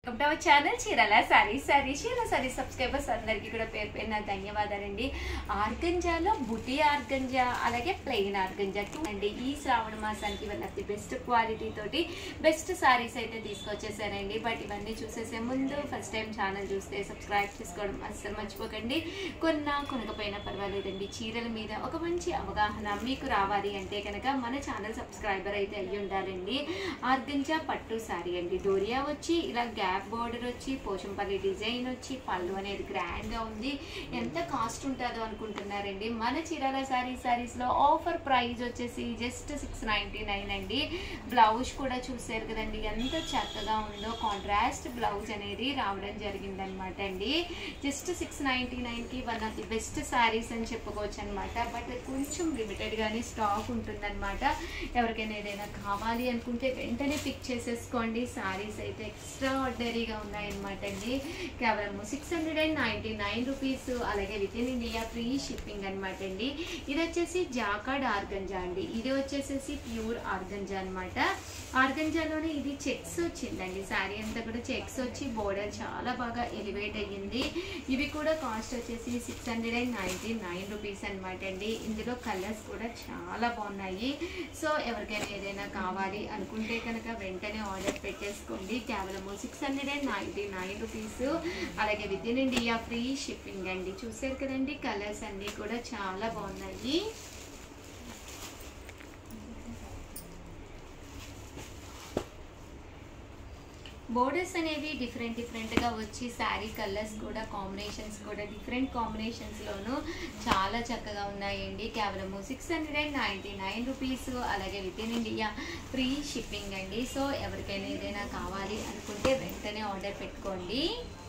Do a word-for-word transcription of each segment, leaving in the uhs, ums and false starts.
Welcome to our channel Chirala saris sorry Chirala sari subscribers అందరికీ కూడా పేరు పేరున ధన్యవాదాలండి. ఆర్గంజాలో బుటీ ఆర్గంజా అలాగే ప్లెయిన్ ఆర్గంజా టూ అండి. ఈ శ్రావణ మాసానికి one of the best quality తోటి బెస్ట్ సారీస్ అయితే తీసుకొచ్చేసానండి. బట్ ఇవన్నీ చూసేసే ముందు ఫస్ట్ టైం ఛానల్ చూస్తే సబ్స్క్రైబ్ చేసుకోవడం అస్సలు మర్చిపోకండి. కొన్నా కొనకపోయినా పర్వాలేదండి, చీరల మీద ఒక మంచి అవగాహన మీకు రావాలి అంటే కనుక మన ఛానల్ సబ్స్క్రైబర్ అయితే అయ్యి ఉండాలండి. ఆర్గంజా పట్టు సారీ అండి. డోరియా వచ్చి ఇలా గ్యాప్ బోర్డర్ వచ్చి పోచంపల్లి డిజైన్ వచ్చి పళ్ళు అనేది గ్రాండ్ గా ఉంది. ఎంత కాస్ట్ ఉంటుందో అనుకుంటున్నారండి? మన చీరాల సారీ సారీస్ లో ఆఫర్ ప్రైస్ వచ్చేసి జస్ట్ సిక్స్ నైన్టీ నైన్ అండి. బ్లౌజ్ కూడా చూసారు కదండి ఎంత చక్కగా ఉందో. కాంట్రాస్ట్ బ్లౌజ్ అనేది రావడం జరిగింది అనమాట అండి. జస్ట్ సిక్స్ నైన్టీ నైన్ కి one of the best saris అని చెప్పుకోవచ్చు అనమాట. బట్ కొంచెం లిమిటెడ్ గానే స్టాక్ ఉంటుందన్నమాట. ఎవరికైనా ఏదైనా కావాలి అనుకుంటే వెంటనే పిక్ చేసేసుకోండి. సారీస్ అయితే ఎక్స్ట్రా ఆర్డినరీగా ఉన్నాయన్నమాట అండి. కేవలం six hundred and ninety nine rupees అలాగే with in India free shipping అనమాట అండి. ఇది వచ్చేసి జాకార్డ్ ఆర్గంజా అండి. ఇది వచ్చేసేసి ప్యూర్ ఆర్గంజా అనమాట. ఆర్గంజాలోనే ఇది చెక్స్ వచ్చిందండి. శారీ అంతా కూడా చెక్స్ వచ్చి బోర్డర్ చాలా బాగా ఎలివేట్ అయ్యింది. ఇవి కూడా కాస్ట్ వచ్చేసి six hundred and ninety nine rupees అనమాట అండి. ఇందులో కలర్స్ కూడా చాలా బాగున్నాయి. సో ఎవరికైనా ఏదైనా కావాలి అనుకుంటే కనుక వెంటనే ఆర్డర్ పెట్టేసుకోండి. కేవలము six hundred and ninety nine rupees అలాగే with in India free shipping అండి. చూసారు కదండి కలర్స్ అన్నీ కూడా చాలా బాగున్నాయి. బోర్డర్స్ అనేవి డిఫరెంట్ డిఫరెంట్గా వచ్చి శారీ కలర్స్ కూడా కాంబినేషన్స్ కూడా డిఫరెంట్ కాంబినేషన్స్లోనూ చాలా చక్కగా ఉన్నాయండి. కేవలము six hundred and ninety nine rupees అలాగే with in India free shipping అండి. సో ఎవరికైనా ఏదైనా కావాలి అనుకుంటే వెంటనే ఆర్డర్ పెట్టుకోండి.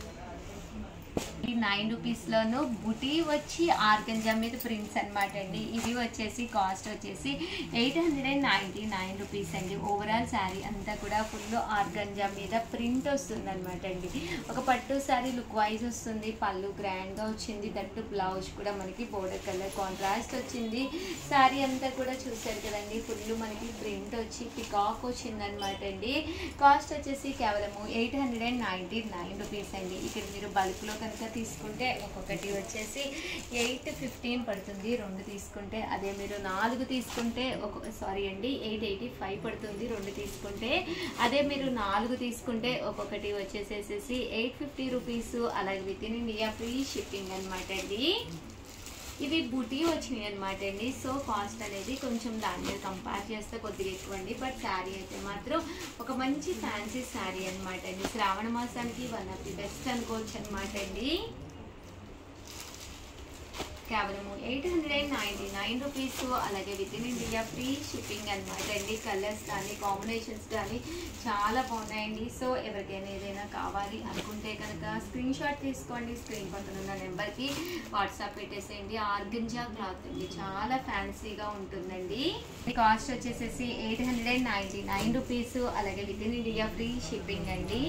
ఈ నైన్ రూపీస్లోనూ బుటీ వచ్చి ఆర్గంజా మీద ప్రింట్స్ అనమాట అండి. ఇది వచ్చేసి కాస్ట్ వచ్చేసి eight hundred and ninety nine rupees అండి. ఓవరాల్ శారీ అంతా కూడా ఫుల్ ఆర్గంజా మీద ప్రింట్ వస్తుంది అనమాట అండి. ఒక పట్టు శారీ లుక్ వైజ్ వస్తుంది. పళ్ళు గ్రాండ్గా వచ్చింది. దట్టు బ్లౌజ్ కూడా మనకి బోర్డర్ కలర్ కాంట్రాస్ట్ వచ్చింది. శారీ అంతా కూడా చూసారు కదండి ఫుల్ మనకి ప్రింట్ వచ్చి పికాక్ వచ్చింది అనమాట అండి. కాస్ట్ వచ్చేసి కేవలము eight hundred and ninety nine rupees అండి. ఇక్కడ మీరు బల్క్లో కనుక తీసుకుంటే ఒక్కొక్కటి వచ్చేసి ఎయిట్ ఫిఫ్టీన్ పడుతుంది. రెండు తీసుకుంటే అదే మీరు నాలుగు తీసుకుంటే ఒక సారీ అండి ఎయిట్ ఎయిటీ ఫైవ్ పడుతుంది. రెండు తీసుకుంటే అదే మీరు నాలుగు తీసుకుంటే ఒక్కొక్కటి వచ్చేసేసి ఎయిట్ ఫిఫ్టీ రూపీస్ అలాగే with in India free shipping అనమాట అండి. ఇవి బుటీ వచ్చినాయి అనమాట అండి. సో కాస్ట్ అనేది కొంచెం దాని మీద కంపేర్ చేస్తే కొద్దిగా ఎక్కువ అండి. బట్ శారీ అయితే మాత్రం ఒక మంచి ఫ్యాన్సీ శారీ అనమాట అండి. శ్రావణ మాసానికి వన్ ఆఫ్ ది బెస్ట్ అనుకోవచ్చు అనమాట అండి. కేవలము eight hundred and ninety nine rupees అలాగే with in India free shipping అనమాట అండి. కలర్స్ కానీ కాంబినేషన్స్ కానీ చాలా బాగున్నాయండి. సో ఎవరికైనా ఏదైనా కావాలి అనుకుంటే కనుక స్క్రీన్ షాట్ తీసుకోండి. స్క్రీన్ పక్కన ఉన్న నెంబర్కి వాట్సాప్ పెట్టేసేయండి. ఆర్గంజా క్లాత్ అండి చాలా ఫ్యాన్సీగా ఉంటుందండి. కాస్ట్ వచ్చేసేసి eight hundred and ninety nine rupees అలాగే with in India free shipping అండి.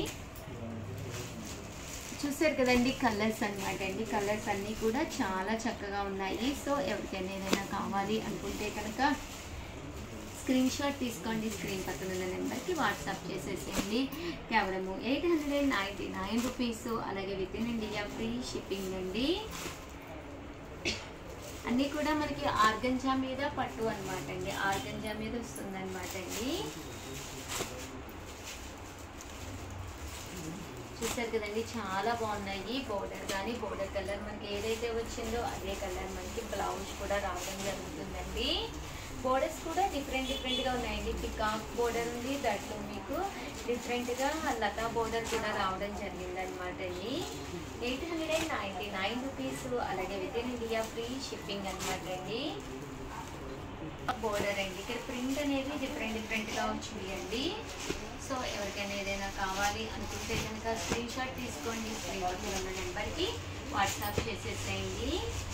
చూసారు కదండి కలర్స్ అనమాట అండి. కలర్స్ అన్నీ కూడా చాలా చక్కగా ఉన్నాయి. సో ఎవరికైనా ఏదైనా కావాలి అనుకుంటే కనుక స్క్రీన్ షాట్ తీసుకోండి. స్క్రీన్ పక్కన ఉన్న నెంబర్కి వాట్సాప్ చేసేసేయండి. కేవలము eight hundred and ninety nine rupees అలాగే with in India free shipping అండి. అన్నీ కూడా మనకి ఆర్గంజా మీద పట్టు అనమాట అండి. ఆర్గంజా మీద వస్తుంది అనమాట అండి. చూసారు కదండి చాలా బాగున్నాయి. బోర్డర్ కానీ బోర్డర్ కలర్ మనకి ఏదైతే వచ్చిందో అదే కలర్ మనకి బ్లౌజ్ కూడా రావడం జరుగుతుందండి. బోర్డర్స్ కూడా డిఫరెంట్ డిఫరెంట్గా ఉన్నాయండి. పికాక్ బోర్డర్ ఉంది. దాంట్లో మీకు డిఫరెంట్గా లతా బోర్డర్ కూడా రావడం జరిగింది అనమాట అండి. Eight hundred and ninety nine rupees అలాగే with in India free shipping అనమాట అండి. బోర్డర్ అండి. ఇక్కడ ప్రింట్ అనేది డిఫరెంట్ డిఫరెంట్గా వచ్చింది అండి. సో ఎవరికైనా ఏదైనా కావాలి అనుకుంటే కనుక స్క్రీన్ షాట్ తీసుకోండి. స్క్రీన్ పక్కన ఉన్న నెంబర్కి వాట్సాప్ చేసేసేయండి.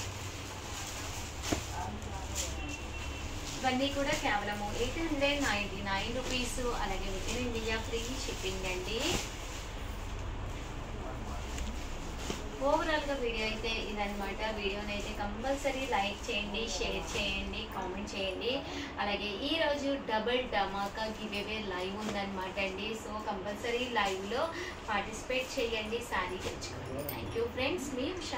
ఇవన్నీ కూడా కేవలము eight hundred ninety nine rupees అలాగే with in India free shipping అండి. ఓవరాల్గా వీడియో అయితే ఇదనమాట. వీడియోని అయితే కంపల్సరీ లైక్ చేయండి, షేర్ చేయండి, కామెంట్ చేయండి. అలాగే ఈరోజు డబుల్ ధమాకా గివ్ అవే లైవ్ ఉందన్నమాట అండి. సో కంపల్సరీ లైవ్లో పార్టిసిపేట్ చేయండి, శారీ తెచ్చుకోండి. థ్యాంక్ యూ ఫ్రెండ్స్, మీ ఉషా.